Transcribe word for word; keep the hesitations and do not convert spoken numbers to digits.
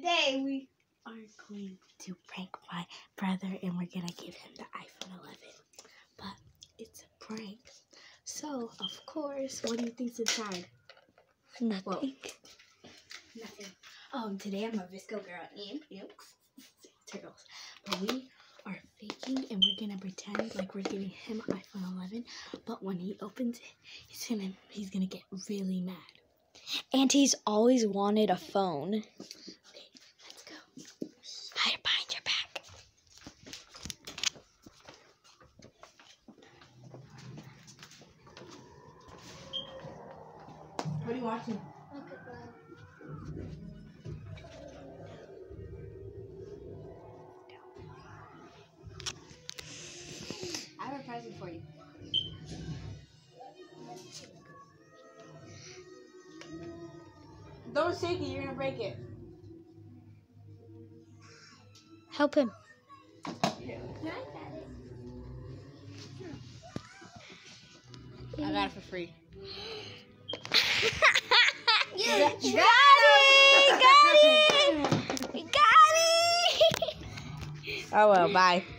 today we are going to prank my brother and we're gonna give him the iPhone eleven. But it's a prank. So, of course, what do you think's inside? Nothing. Well, nothing. Um, today I'm a Visco girl and you know, turtles. But we are faking and we're gonna pretend like we're giving him iPhone eleven. But when he opens it, he's gonna he's gonna get really mad. And he's always wanted a phone. Okay, let's go. Hide behind your back. What are you watching? I have a present for you. Don't shake it, you're gonna break it. Help him. I got it for free. You got it! Got it! Got it! Oh well, bye.